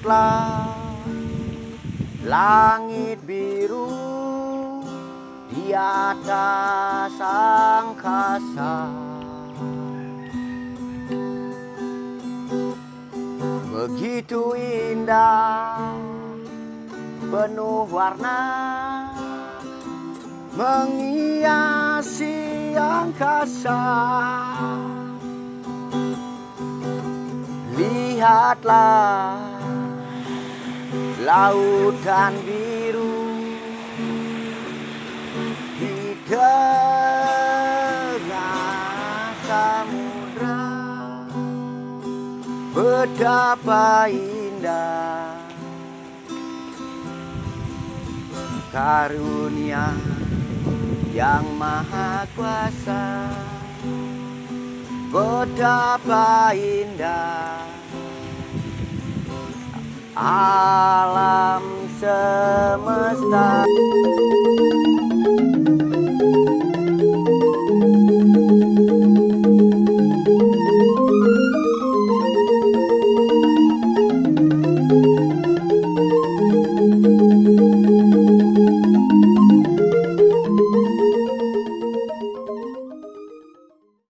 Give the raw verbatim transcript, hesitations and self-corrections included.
Lihatlah langit biru di atas angkasa, begitu indah, penuh warna, menghiasi angkasa. Lihatlah lautan biru di tengah samudra, betapa indah karunia yang maha kuasa, betapa indah alam semesta.